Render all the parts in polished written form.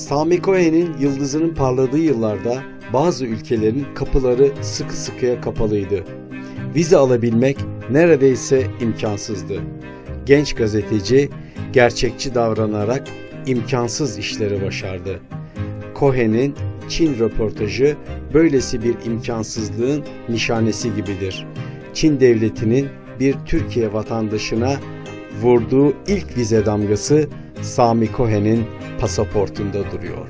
Sami Cohen'in yıldızının parladığı yıllarda bazı ülkelerin kapıları sıkı sıkıya kapalıydı. Vize alabilmek neredeyse imkansızdı. Genç gazeteci gerçekçi davranarak imkansız işleri başardı. Cohen'in Çin röportajı böylesi bir imkansızlığın nişanesi gibidir. Çin devletinin bir Türkiye vatandaşına vurduğu ilk vize damgası Sami Cohen'in pasaportunda duruyor.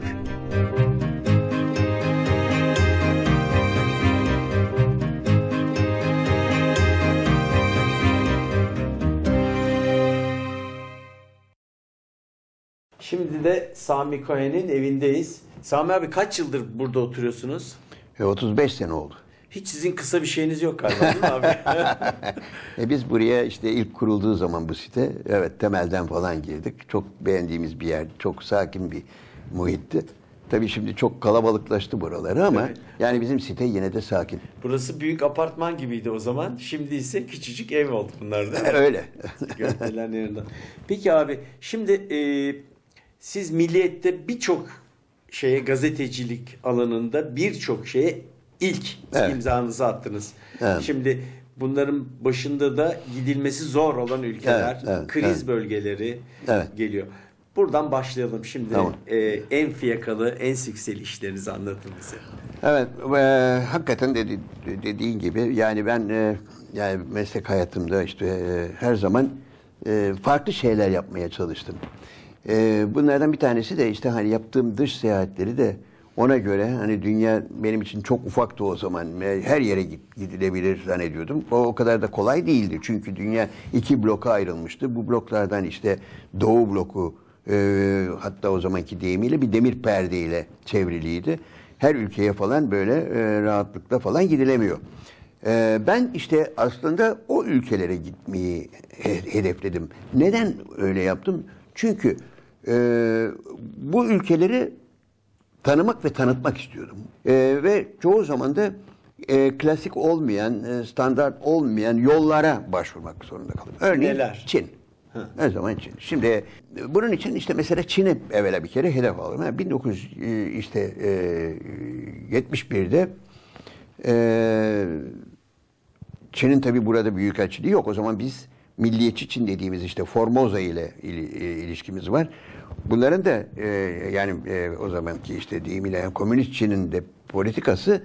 Şimdi de Sami Cohen'in evindeyiz. Sami abi kaç yıldır burada oturuyorsunuz? 35 sene oldu. Hiç sizin kısa bir şeyiniz yok galiba değil mi abi? Biz buraya işte ilk kurulduğu zaman bu site, evet temelden falan girdik. Çok beğendiğimiz bir yer, çok sakin bir muhitti. Tabii şimdi çok kalabalıklaştı buraları ama evet. Yani bizim site yine de sakin. Burası büyük apartman gibiydi o zaman. Şimdi ise küçücük ev oldu bunlar değil mi? Öyle. Gökdelen yanında. Peki abi şimdi siz Milliyet'te birçok şeye gazetecilik alanında birçok şeye ilk imzanızı attınız. Evet. Şimdi bunların başında da gidilmesi zor olan ülkeler, kriz bölgeleri geliyor. Buradan başlayalım şimdi. Tamam. En fiyakalı, en sükseli işlerinizi anlatın bize. Evet, hakikaten dediğin gibi yani ben yani meslek hayatımda işte her zaman farklı şeyler yapmaya çalıştım. Bunlardan bir tanesi de işte hani yaptığım dış seyahatleri de ona göre hani dünya benim için çok ufaktı o zaman. Her yere gidilebilir zannediyordum. O kadar da kolay değildi. Çünkü dünya 2 bloka ayrılmıştı. Bu bloklardan işte Doğu bloku hatta o zamanki deyimiyle bir demir perdeyle çevriliydi. Her ülkeye falan böyle rahatlıkla falan gidilemiyor. Ben işte aslında o ülkelere gitmeyi hedefledim. Neden öyle yaptım? Çünkü bu ülkeleri tanımak ve tanıtmak istiyordum. Ve çoğu zaman da klasik olmayan, standart olmayan yollara başvurmak zorunda kaldım. Örneğin neler? Çin. Her zaman Çin. Şimdi bunun için işte mesela Çin'e evvela bir kere hedef aldım. Yani 1971'de Çin'in tabii burada büyükelçiliği yok. O zaman biz Milliyetçi Çin dediğimiz işte Formosa ile ilişkimiz var. Bunların da yani o zamanki işte deyimiyle yani Komünist Çin'in de politikası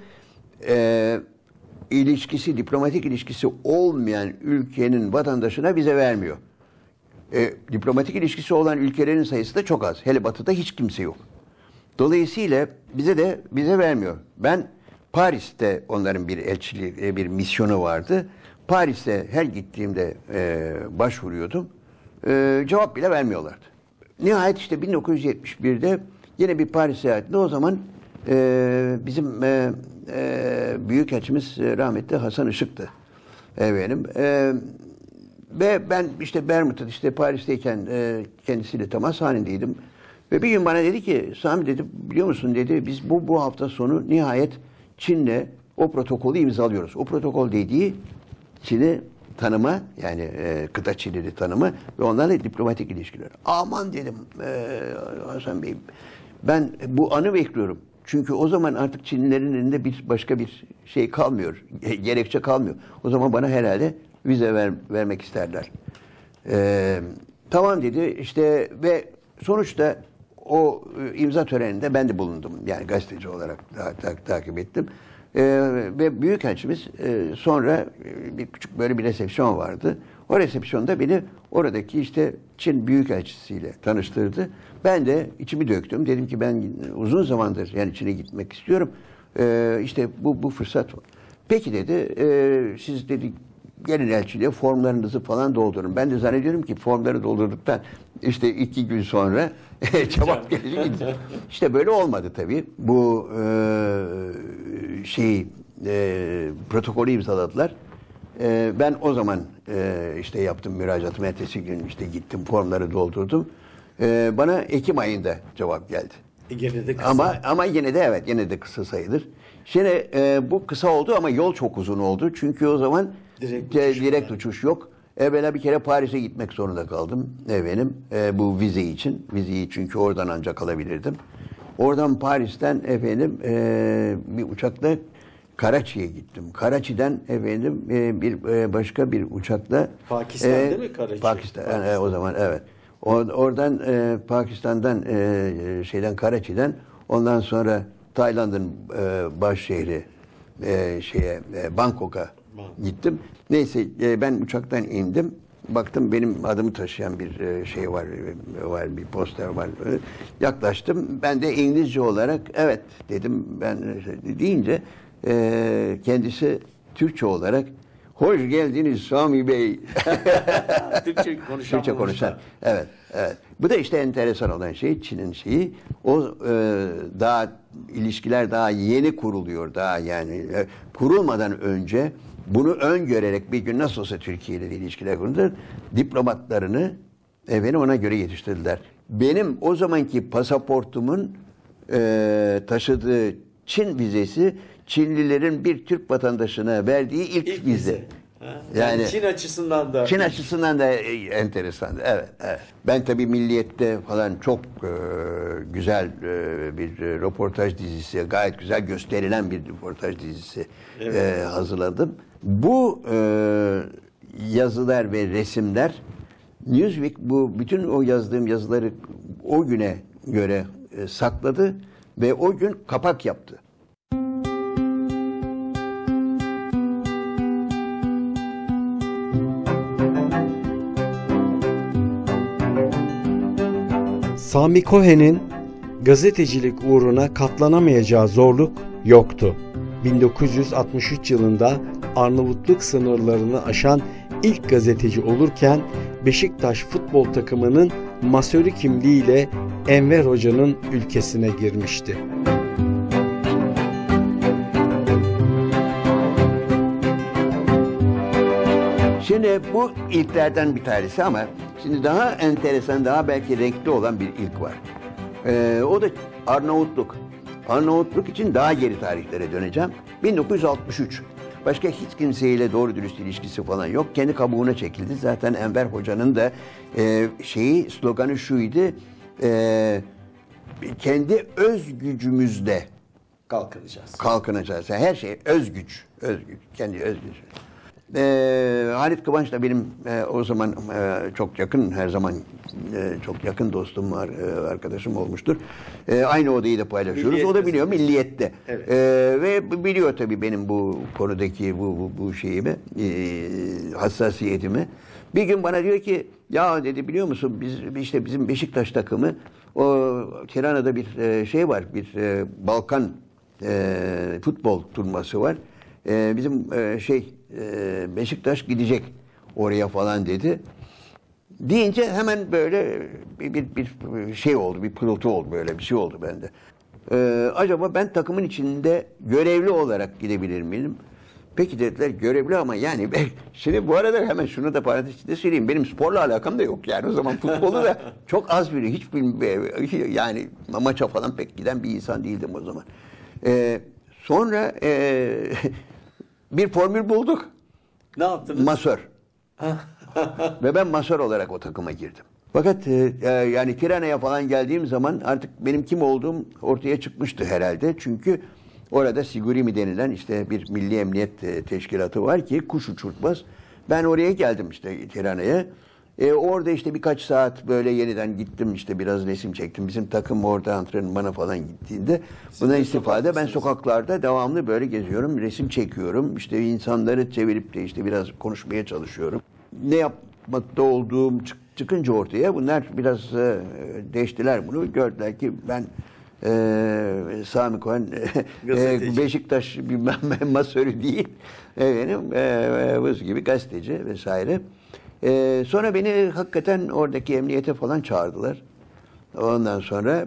ilişkisi, diplomatik ilişkisi olmayan ülkenin vatandaşına vize vermiyor. Diplomatik ilişkisi olan ülkelerin sayısı da çok az. Hele Batı'da hiç kimse yok. Dolayısıyla bize de vize vermiyor. Ben Paris'te onların bir elçiliği, bir misyonu vardı. Paris'te her gittiğimde başvuruyordum. Cevap bile vermiyorlardı. Nihayet işte 1971'de yine bir Paris seyahatinde o zaman bizim büyükelçimiz rahmetli Hasan Işık'tı. Efendim, ve ben işte Bermud'da işte Paris'teyken kendisiyle temas halindeydim. Ve bir gün bana dedi ki Sami dedi biliyor musun dedi biz bu hafta sonu nihayet Çin'le o protokolü imzalıyoruz. O protokol dediği Çin'i tanıma yani kıta Çin'i tanıma ve onlarla diplomatik ilişkiler. Aman dedim Hasan Bey ben bu anı bekliyorum. Çünkü o zaman artık Çinlilerin elinde başka bir şey kalmıyor. Gerekçe kalmıyor. O zaman bana herhalde vize vermek isterler. Tamam dedi işte ve sonuçta o imza töreninde ben de bulundum. Yani gazeteci olarak takip ettim. Ve büyükelçimiz sonra bir küçük böyle bir resepsiyon vardı. O resepsiyonda beni oradaki işte Çin büyükelçisiyle tanıştırdı. Ben de içimi döktüm. Dedim ki ben uzun zamandır yani Çin'e gitmek istiyorum. İşte bu fırsat var. Peki dedi siz dedi gelin elçiliğe formlarınızı falan doldurun. Ben de zannediyorum ki formları doldurduktan işte 2 gün sonra cevap gelecek. İşte böyle olmadı tabii. Bu protokolü imzaladılar. Ben o zaman işte yaptım müracaatımı. Ertesi gün işte gittim formları doldurdum. Bana Ekim ayında cevap geldi. Gene de kısa. Ama yine de evet yine de kısa sayılır. Şimdi bu kısa oldu ama yol çok uzun oldu. Çünkü o zaman direkt uçuş yok. Evvela bir kere Paris'e gitmek zorunda kaldım efendim. Bu vize için. Vizeyi çünkü oradan ancak alabilirdim. Oradan Paris'ten efendim bir uçakla Karaçi'ye gittim. Karaçi'den efendim başka bir uçakla Pakistan değil mi Karaçi? Pakistan. Yani, o zaman evet. Oradan Pakistan'dan Karaçi'den ondan sonra Tayland'ın baş şehri Bangkok'a gittim. Neyse ben uçaktan indim. Baktım benim adımı taşıyan bir şey var, bir poster var. Yaklaştım. Ben de İngilizce olarak evet dedim. Ben deyince kendisi Türkçe olarak hoş geldiniz Sami Bey. Türkçe konuşan. Evet, evet. Bu da işte enteresan olan şey, Çin'in şeyi. O daha ilişkiler daha yeni kuruluyor, daha yani kurulmadan önce bunu öngörerek bir gün nasıl olsa Türkiye ile ilişkiler kurulur, diplomatlarını ona göre yetiştirdiler. Benim o zamanki pasaportumun taşıdığı Çin vizesi Çinlilerin bir Türk vatandaşına verdiği ilk vize. Yani Çin açısından da enteresan. Evet, evet. Ben tabii Milliyet'te falan çok güzel bir röportaj dizisi, gayet güzel gösterilen bir röportaj dizisi hazırladım. Bu yazılar ve resimler Newsweek bütün o yazdığım yazıları o güne göre sakladı ve o gün kapak yaptı. Sami Cohen'in gazetecilik uğruna katlanamayacağı zorluk yoktu. 1963 yılında Arnavutluk sınırlarını aşan ilk gazeteci olurken Beşiktaş futbol takımının masörü kimliğiyle Enver Hoca'nın ülkesine girmişti. Şimdi bu ilklerden bir tanesi ama şimdi daha enteresan, daha belki renkli olan bir ilk var. O da Arnavutluk. Arnavutluk için daha geri tarihlere döneceğim. 1963. Başka hiç kimseyle doğru dürüst ilişkisi falan yok. Kendi kabuğuna çekildi. Zaten Enver Hoca'nın da sloganı şuydu. Kendi öz gücümüzle kalkınacağız. Yani her şey özgüç. Kendi özgüç. Halit Kıvanç da benim o zaman çok yakın, her zaman çok yakın dostum var, arkadaşım olmuştur. Aynı odayı da paylaşıyoruz. Milliyet o da biliyor Milliyet'te. Evet. Ve biliyor tabii benim bu konudaki bu şeyimi, hassasiyetimi. Bir gün bana diyor ki, ya dedi biliyor musun bizim Beşiktaş takımı o Tirana'da bir şey var, bir Balkan futbol turnuvası var. Bizim Beşiktaş gidecek oraya falan dedi. Deyince hemen böyle bir şey oldu, bir pırıltı oldu, böyle bir şey oldu bende. Acaba ben takımın içinde görevli olarak gidebilir miyim? Peki dediler, görevli ama yani şimdi bu arada hemen şunu da parantez içinde söyleyeyim. Benim sporla alakam da yok yani, o zaman futbolu da çok az biri, hiç yani maça falan pek giden bir insan değildim o zaman. Sonra bir formül bulduk. Ne yaptınız? Masör. Ve ben masör olarak o takıma girdim. Fakat yani Tirana'ya falan geldiğim zaman artık benim kim olduğum ortaya çıkmıştı herhalde. Çünkü orada Sigurimi denilen işte bir milli emniyet teşkilatı var ki kuş uçurtmaz. Ben oraya geldim işte Tirana'ya. Orada işte birkaç saat böyle yeniden gittim, işte biraz resim çektim. Bizim takım orada antrenmana falan gittiğinde buna istifade ben sokaklarda devamlı böyle geziyorum, resim çekiyorum. İşte insanları çevirip de işte biraz konuşmaya çalışıyorum. Ne yapmakta olduğum çıkınca ortaya bunlar biraz değiştiler bunu. Gördüler ki ben Sami Cohen Beşiktaş bir masörü değil. Benim gibi gazeteci vesaire. Sonra beni hakikaten oradaki emniyete falan çağırdılar. Ondan sonra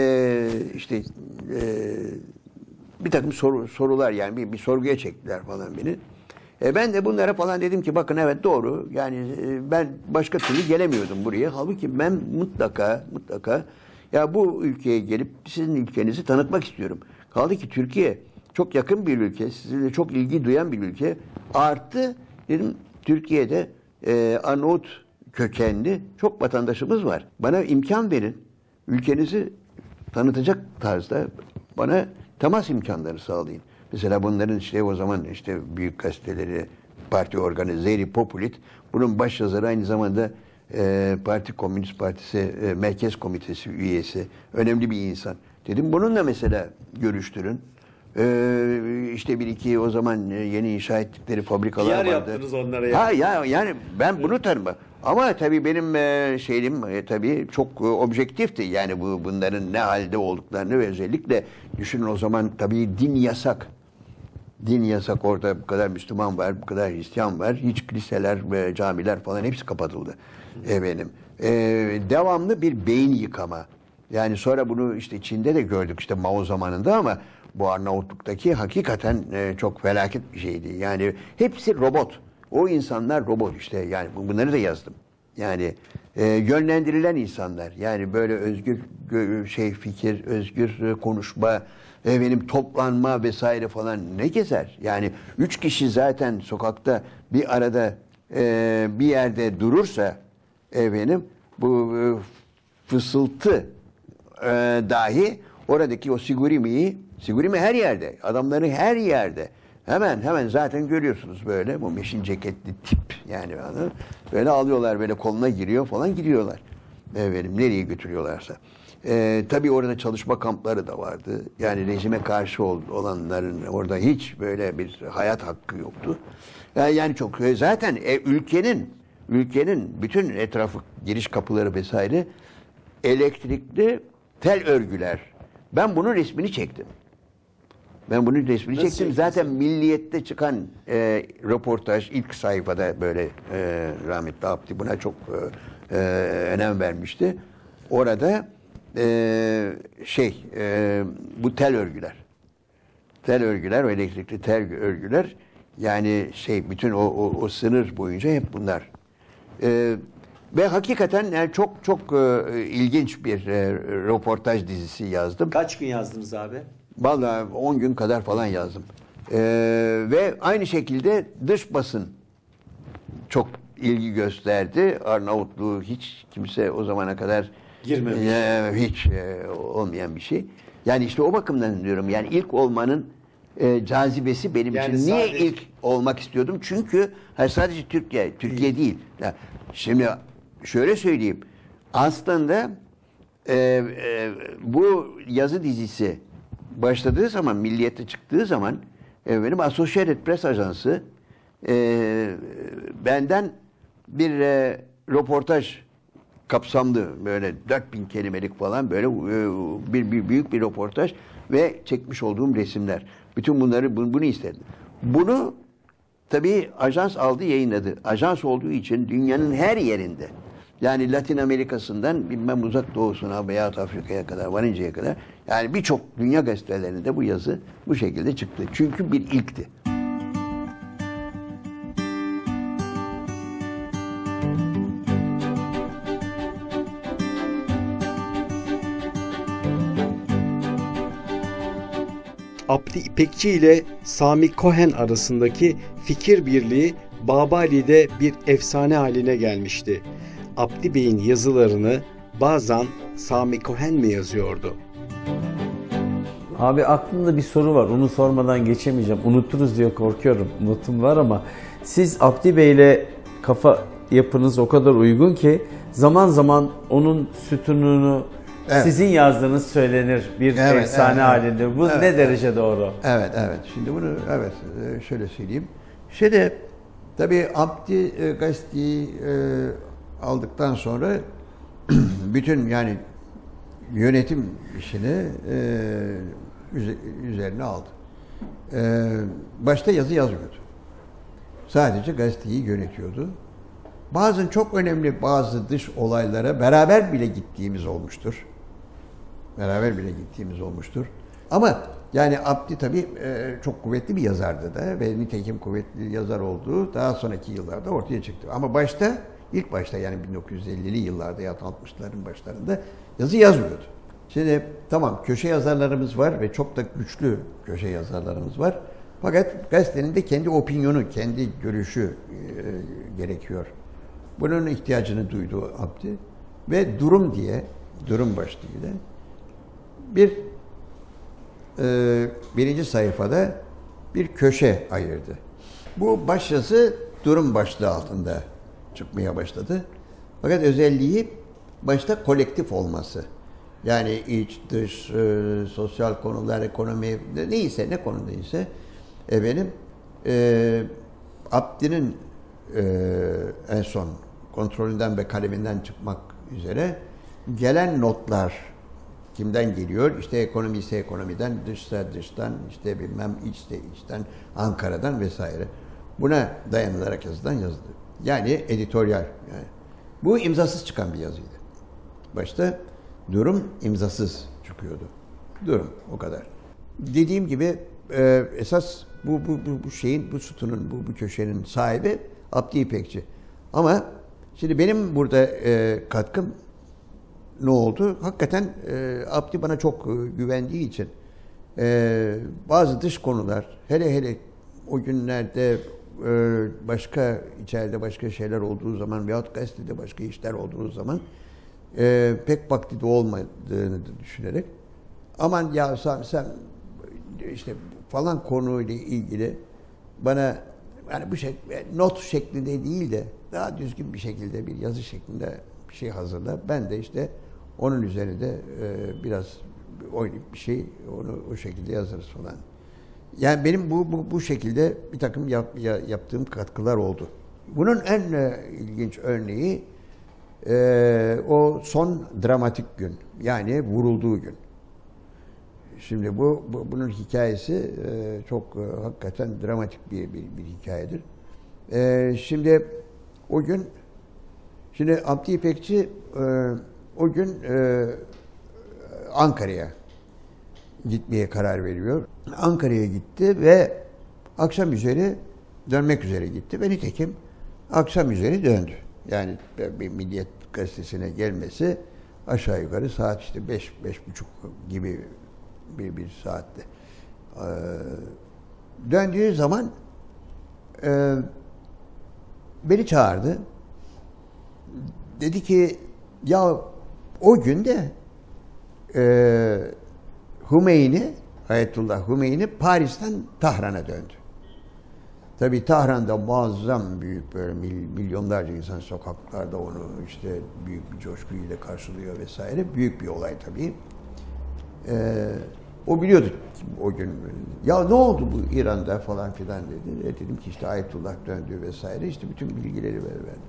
bir takım sorular, yani bir sorguya çektiler falan beni. Ben de bunlara falan dedim ki bakın evet doğru, yani ben başka türlü gelemiyordum buraya. Halbuki ben mutlaka ya bu ülkeye gelip sizin ülkenizi tanıtmak istiyorum. Kaldı ki Türkiye çok yakın bir ülke, sizinle çok ilgi duyan bir ülke. Artı dedim Türkiye'de Arnavut kökenli çok vatandaşımız var. Bana imkan verin. Ülkenizi tanıtacak tarzda bana temas imkanları sağlayın. Mesela bunların işte o zaman işte büyük gazeteleri, parti organı Zeyri Populit, bunun baş yazarı aynı zamanda Parti Komünist Partisi Merkez Komitesi üyesi, önemli bir insan. Dedim bununla mesela görüştürün. İşte bir iki o zaman yeni inşa ettikleri fabrikalar vardı. PR yaptınız onlara ya. Ha ya yani ben bunu tanımam. Ama tabii benim şeyim tabii çok objektifti. Yani bunların ne halde olduklarını ve özellikle düşünün o zaman tabii din yasak. Din yasak, orada bu kadar Müslüman var, bu kadar Hristiyan var. Hiç kiliseler ve camiler falan hepsi kapatıldı. Devamlı bir beyin yıkama. Yani sonra bunu işte Çin'de de gördük işte Mao zamanında ama bu Arnavutluk'taki hakikaten çok felaket bir şeydi. Yani hepsi robot. O insanlar robot işte. Yani bunları da yazdım. Yani yönlendirilen insanlar. Yani böyle özgür fikir, özgür konuşma, benim toplanma vesaire falan ne gezer? Yani 3 kişi zaten sokakta bir arada bir yerde durursa bu fısıltı dahi oradaki o Sigurimi her yerde. Adamları her yerde. Hemen zaten görüyorsunuz böyle bu meşin ceketli tip yani böyle alıyorlar böyle koluna giriyor falan gidiyorlar. Nereye götürüyorlarsa. Tabii orada çalışma kampları da vardı. Yani rejime karşı olanların orada hiç böyle bir hayat hakkı yoktu. Yani çok zaten ülkenin bütün etrafı giriş kapıları vesaire elektrikli tel örgüler. Ben bunun resmini çektim. Zaten Milliyet'te çıkan röportaj ilk sayfada böyle rahmetli Abdi buna çok önem vermişti. Orada bu tel örgüler, o elektrikli tel örgüler yani bütün o sınır boyunca hep bunlar. Ve hakikaten yani çok ilginç bir röportaj dizisi yazdım. Kaç gün yazdınız abi? Vallahi 10 gün kadar falan yazdım. Ve aynı şekilde dış basın çok ilgi gösterdi. Arnavutluğu hiç kimse o zamana kadar girmemiş. Hiç olmayan bir şey. Yani işte o bakımdan diyorum. Yani ilk olmanın cazibesi benim yani için. Niye ilk olmak istiyordum? Çünkü sadece Türkiye değil. Ya, şimdi şöyle söyleyeyim. Aslında bu yazı dizisi başladığı zaman, Milliyet'te çıktığı zaman benim Associated Press Ajansı benden bir röportaj kapsamlı böyle 4000 kelimelik falan böyle büyük bir röportaj ve çekmiş olduğum resimler. Bütün bunu istedim. Bunu tabii ajans aldı, yayınladı. Ajans olduğu için dünyanın her yerinde, yani Latin Amerika'sından bilmem Uzak Doğu'suna veya Afrika'ya kadar varıncaya kadar yani birçok dünya gazetelerinde bu yazı bu şekilde çıktı. Çünkü bir ilkti. Abdi İpekçi ile Sami Cohen arasındaki fikir birliği Babali'de bir efsane haline gelmişti. Abdi Bey'in yazılarını bazen Sami Cohen mi yazıyordu? Abi aklımda bir soru var. Onu sormadan geçemeyeceğim. Unuturuz diye korkuyorum. Notum var ama siz Abdi Bey'le kafa yapınız o kadar uygun ki zaman zaman onun sütununu sizin yazdığınız söylenir bir efsane halinde. Bu ne derece doğru? Evet. Şimdi bunu şöyle söyleyeyim. Tabii Abdi gazeteyi aldıktan sonra bütün yani yönetim işini üzerine aldı. Başta yazı yazmıyordu. Sadece gazeteyi yönetiyordu. Bazen çok önemli bazı dış olaylara beraber bile gittiğimiz olmuştur. Ama yani Abdi tabii çok kuvvetli bir yazardı da ve nitekim kuvvetli yazar olduğu daha sonraki yıllarda ortaya çıktı. Ama ilk başta yani 1950'li yıllarda ya 60'ların başlarında yazı yazmıyordu. Şimdi tamam köşe yazarlarımız var ve çok da güçlü köşe yazarlarımız var. Fakat gazetenin de kendi opinionu, kendi görüşü gerekiyor. Bunun ihtiyacını duydu Abdi ve durum başlığıyla birinci sayfada bir köşe ayırdı. Bu başyazı durum başlığı altında çıkmaya başladı. Fakat özelliği başta kolektif olması. Yani iç, dış, sosyal konular, ekonomi, neyse, ne konudaysa Abdi'nin en son kontrolünden ve kaleminden çıkmak üzere gelen notlar kimden geliyor? İşte ekonomi ise ekonomiden, dışsa dıştan, işte bilmem içse içten, Ankara'dan vesaire. Buna dayanılarak yazılan yazılı. Yani editoryal. Yani. Bu imzasız çıkan bir yazıydı. Başta durum imzasız çıkıyordu. Durum o kadar. Dediğim gibi esas bu şeyin, bu sütunun, bu köşenin sahibi Abdi İpekçi. Ama şimdi benim burada katkım ne oldu? Hakikaten Abdi bana çok güvendiği için bazı dış konular, hele o günlerde içeride başka şeyler olduğu zaman veyahut gazetede başka işler olduğu zaman pek vakti de olmadığını düşünerek aman ya sen işte falan konuyla ilgili bana yani bu not şeklinde değil de daha düzgün bir şekilde bir yazı şeklinde bir şey hazırla. Ben de işte onun üzerinde biraz oynayıp bir şey onu o şekilde yazarız falan. Yani benim bu şekilde bir takım yaptığım katkılar oldu. Bunun en ilginç örneği o son dramatik gün. Yani vurulduğu gün. Şimdi bunun hikayesi çok hakikaten dramatik bir hikayedir. Şimdi o gün Abdi İpekçi o gün Ankara'ya gitmeye karar veriyor. Ankara'ya gitti ve akşam üzeri dönmek üzere gitti. Ve nitekim akşam üzeri döndü. Yani bir Milliyet Gazetesi'ne gelmesi aşağı yukarı saat işte 5-5:30 gibi bir saatte. Döndüğü zaman beni çağırdı. Dedi ki ya o gün de Ayetullah Hümeyni Paris'ten Tahran'a döndü. Tabii Tahran'da muazzam büyük böyle milyonlarca insan sokaklarda onu işte büyük bir coşkuyla karşılıyor vesaire. Büyük bir olay tabii. O biliyordu o gün. Ya ne oldu bu İran'da falan filan dedi. Dedim ki işte Ayetullah döndü vesaire. İşte bütün bilgileri verdim.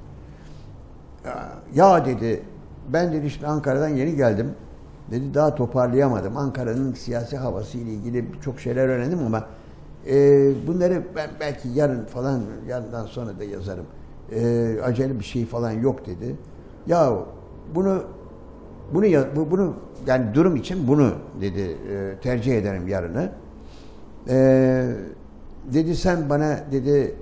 Ya dedi ben dedi işte Ankara'dan yeni geldim. Dedi daha toparlayamadım. Ankara'nın siyasi havası ile ilgili birçok şeyler öğrendim ama bunları ben belki yarından sonra da yazarım. Acele bir şey falan yok dedi. Ya bunu yani durum için bunu dedi tercih ederim yarını. Dedi sen bana dedi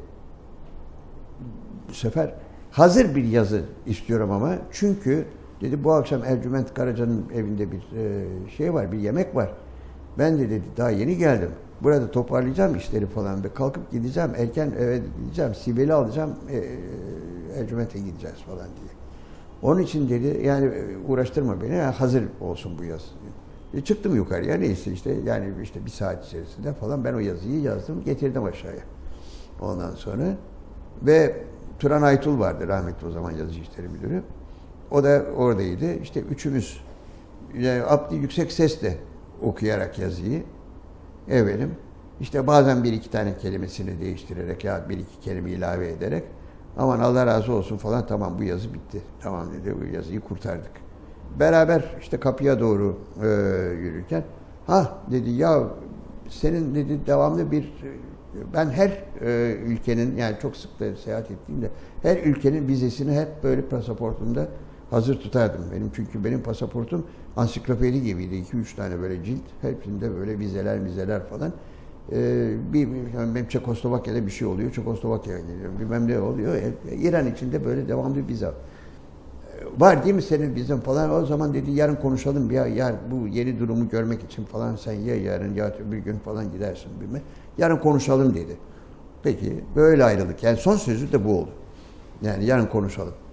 bu sefer hazır bir yazı istiyorum ama çünkü dedi bu akşam Ercüment Karaca'nın evinde bir şey var, bir yemek var. Ben de dedi daha yeni geldim. Burada toparlayacağım işleri falan ve kalkıp gideceğim. Erken eve gideceğim. Sibel'i alacağım. Ercüment'e gideceğiz falan diye. Onun için dedi yani uğraştırma beni. Yani hazır olsun bu yazı. Çıktım yukarıya neyse işte yani işte bir saat içerisinde falan ben o yazıyı yazdım. Getirdim aşağıya. Ondan sonra ve Turan Aytul vardı rahmetli o zaman yazı işleri müdürü. O da oradaydı. İşte üçümüz yani Abdi yüksek sesle okuyarak yazıyı işte bazen bir iki tane kelimesini değiştirerek ya bir iki kelime ilave ederek aman Allah razı olsun falan tamam bu yazı bitti. Tamam dedi bu yazıyı kurtardık. Beraber işte kapıya doğru yürürken dedi ya senin dedi devamlı ben her ülkenin yani çok sık da seyahat ettiğimde her ülkenin vizesini hep böyle pasaportumda hazır tutardım. Çünkü benim pasaportum ansiklopedi gibiydi. 2-3 tane böyle cilt. Hepsinde böyle vizeler falan. Benim Çekoslovakya'da bir şey oluyor. Çekoslovakya'ya geliyor. Bilmem ne oluyor. İran içinde böyle devamlı vize. Var değil mi senin vizen falan? O zaman dedi yarın konuşalım. Ya bu yeni durumu görmek için falan sen ya yarın ya bir gün falan gidersin bilmem. Yarın konuşalım dedi. Peki böyle ayrıldık. Yani son sözü de bu oldu. Yani yarın konuşalım.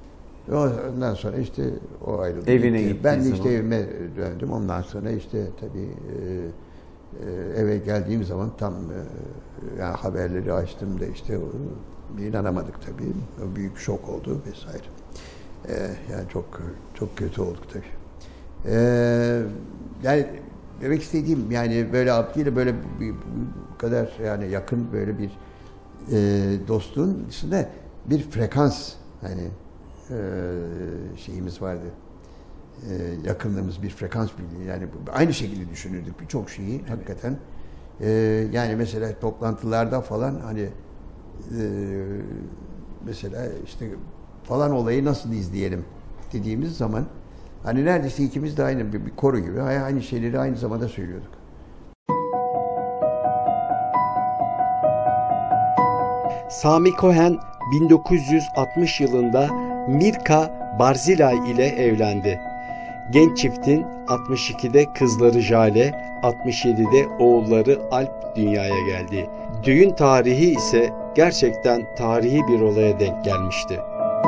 Ondan sonra işte o ayrıldı. Evine gitti. gittiği Ben de zaman. işte evime döndüm. Ondan sonra işte tabii eve geldiğim zaman tam yani haberleri açtım da işte inanamadık tabii. Büyük şok oldu vesaire. Yani çok kötü olduk tabii. Yani demek istediğim yani böyle Abdi ile böyle bu kadar yani yakın böyle bir dostluğun dışında bir frekans hani şeyimiz vardı. Yakınlığımız bir frekans birliği yani aynı şekilde düşünürdük birçok şeyi hakikaten. Yani mesela toplantılarda falan hani mesela işte falan olayı nasıl izleyelim dediğimiz zaman hani neredeyse ikimiz de aynı bir koro gibi aynı şeyleri aynı zamanda söylüyorduk. Sami Cohen 1960 yılında Mirka Barzilay ile evlendi. Genç çiftin 62'de kızları Jale, 67'de oğulları Alp dünyaya geldi. Düğün tarihi ise gerçekten tarihi bir olaya denk gelmişti.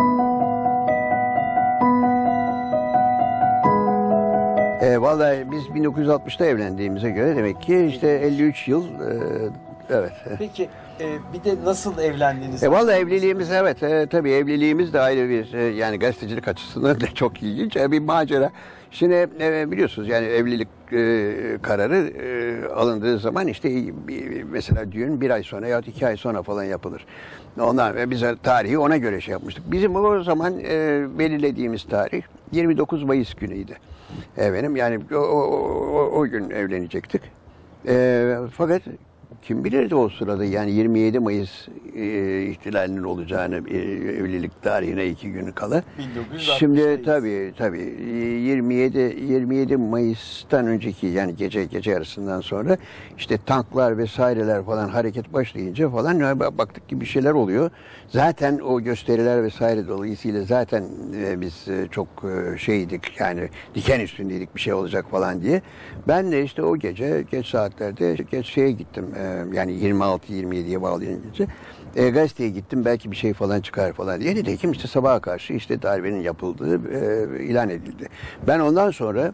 Vallahi biz 1960'ta evlendiğimize göre demek ki işte 53 yıl evet. Peki bir de nasıl evlendiniz? Vallahi evliliğimiz evet tabii evliliğimiz de ayrı bir yani gazetecilik açısından da çok ilginç bir macera. Şimdi biliyorsunuz yani evlilik kararı alındığı zaman işte mesela düğün 1 ay sonra ya 2 ay sonra falan yapılır. Ondan biz tarihi ona göre şey yapmıştık. Bizim o zaman belirlediğimiz tarih 29 Mayıs günüydü. Efendim yani o gün evlenecektik. Fakat kim bilirdi o sırada yani 27 Mayıs ihtilalinin olacağını evlilik tarihine 2 gün kala. Şimdi tabii 27 Mayıs'tan önceki yani gece yarısından sonra işte tanklar vesaireler falan hareket başlayınca falan baktık ki bir şeyler oluyor. Zaten o gösteriler vesaire dolayısıyla zaten biz çok şeydik yani diken üstündeydik bir şey olacak falan diye. Ben de işte o gece geç saatlerde geç şeye gittim. Yani 26-27'ye bağlayınca gazeteye gittim belki bir şey falan çıkar falan diye. Nitekim işte sabaha karşı işte darbenin yapıldığı ilan edildi. Ben ondan sonra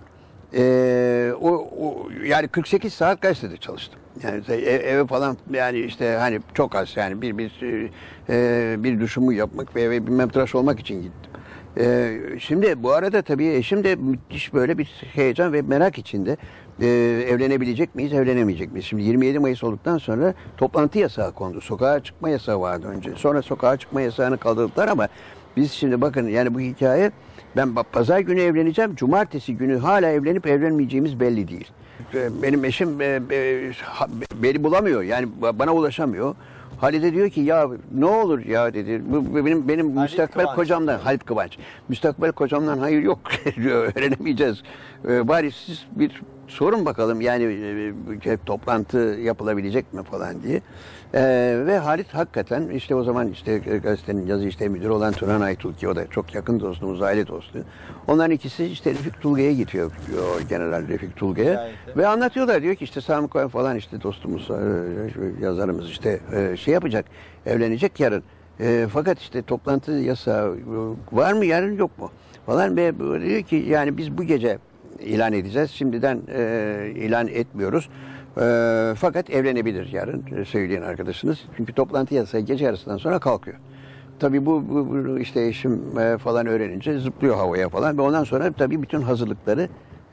yani 48 saat gazetede çalıştım. Yani eve falan yani işte hani çok az yani bir duşumu yapmak ve eve bilmem tıraş olmak için gittim. Şimdi bu arada tabii eşim de müthiş böyle bir heyecan ve merak içinde. Evlenebilecek miyiz, evlenemeyecek miyiz? Şimdi 27 Mayıs olduktan sonra toplantı yasağı kondu. Sokağa çıkma yasağı vardı önce. Sonra sokağa çıkma yasağını kaldırdılar ama biz şimdi bakın yani bu hikaye ben pazar günü evleneceğim. Cumartesi günü hala evlenip evlenmeyeceğimiz belli değil. Benim eşim beni bulamıyor. Yani bana ulaşamıyor. Halide diyor ki ya ne olur ya dedi. Bu benim müstakbel kocamdan Halit Kıvanç. Müstakbel kocamdan hayır yok diyor. Öğrenemeyeceğiz. Bari siz bir sorun bakalım yani toplantı yapılabilecek mi falan diye. Ve Halit hakikaten işte o zaman işte gazetenin yazı işleri müdürü olan Turan Aytül ki o da çok yakın dostumuz, aile dostu. Onların ikisi işte Refik Tulga'ya gidiyor General Refik Tulga'ya ve anlatıyorlar diyor ki işte Sami Cohen falan işte dostumuz yazarımız işte şey yapacak evlenecek yarın. Fakat işte toplantı yasağı var mı yarın yok mu falan ve diyor ki yani biz bu gece ilan edeceğiz. Şimdiden ilan etmiyoruz. Fakat evlenebilir yarın söyleyen arkadaşınız. Çünkü toplantı yasağı gece yarısından sonra kalkıyor. Tabii bu işte eşim falan öğrenince zıplıyor havaya falan ve ondan sonra tabii bütün hazırlıkları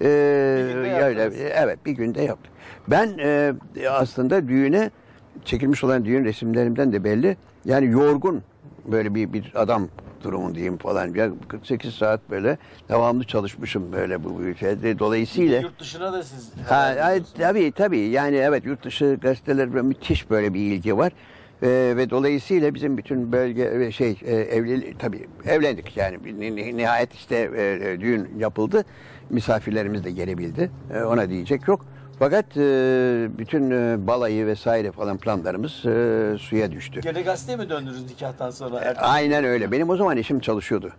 bir günde yaptık. Ben aslında düğüne çekilmiş olan düğün resimlerimden de belli. Yani yorgun böyle bir adam durumundayım falan. Ya 48 saat böyle devamlı çalışmışım böyle bu ülkede. Dolayısıyla yurt dışına da siz tabii yani evet yurt dışı gazetelerine müthiş böyle bir ilgi var. Ve dolayısıyla bizim bütün bölge tabii evlendik yani nihayet işte düğün yapıldı. Misafirlerimiz de gelebildi. Ona diyecek yok. Fakat bütün balayı vesaire falan planlarımız suya düştü. Gene gazeteye mi döndünüz nikahtan sonra? Aynen öyle. Benim o zaman eşim çalışıyordu.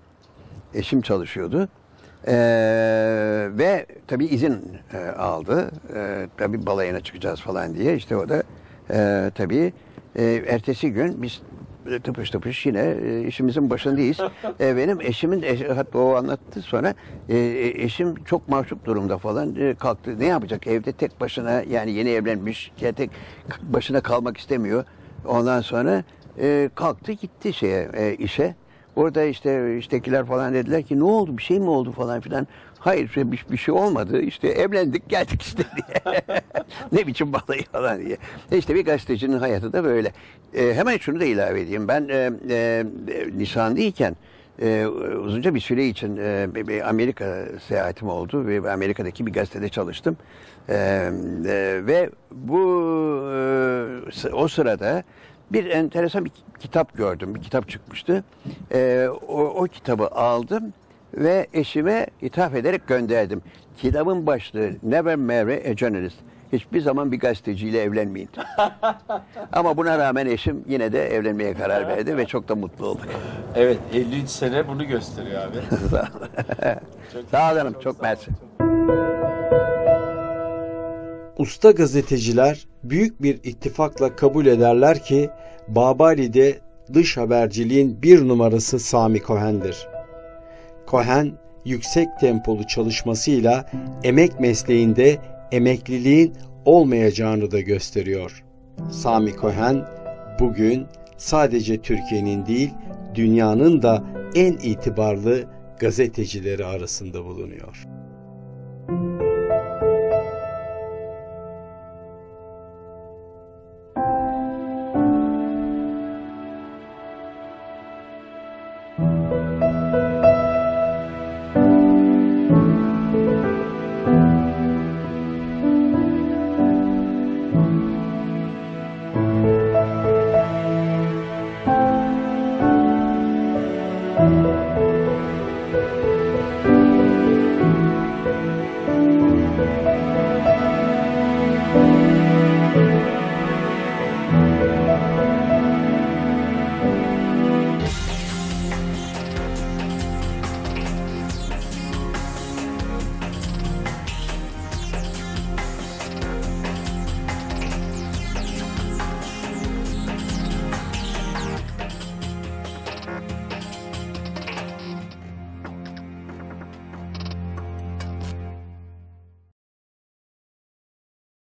Ve tabii izin aldı. Tabii balayına çıkacağız falan diye. İşte o da tabii ertesi gün biz tıpış tıpış yine işimizin başındayız. Benim eşimin, hatta o anlattı sonra, eşim çok mahcup durumda falan, kalktı. Ne yapacak evde tek başına, yani yeni evlenmiş, tek başına kalmak istemiyor. Ondan sonra kalktı gitti işe. Orada işte iştekiler falan dediler ki ne oldu, bir şey mi oldu falan filan. Hayır, bir şey olmadı. İşte evlendik geldik işte diye. Ne biçim balayı falan diye. İşte bir gazetecinin hayatı da böyle. Hemen şunu da ilave edeyim. Ben lisanlıyken uzunca bir süre için bir Amerika seyahatim oldu ve Amerika'daki bir gazetede çalıştım. Ve o sırada bir enteresan bir kitap gördüm. Bir kitap çıkmıştı. O kitabı aldım ve eşime ithaf ederek gönderdim. Kitabın başlığı Never Marry a Journalist. Hiçbir zaman bir gazeteciyle evlenmeyin. Ama buna rağmen eşim yine de evlenmeye karar verdi ve çok da mutlu olduk. Evet, 53 sene bunu gösteriyor abi. Sağ olun, çok mersi. Usta gazeteciler büyük bir ittifakla kabul ederler ki Babali'de dış haberciliğin bir numarası Sami Cohen'dir. Cohen, yüksek tempolu çalışmasıyla emek mesleğinde emekliliğin olmayacağını da gösteriyor. Sami Cohen bugün sadece Türkiye'nin değil, dünyanın da en itibarlı gazetecileri arasında bulunuyor.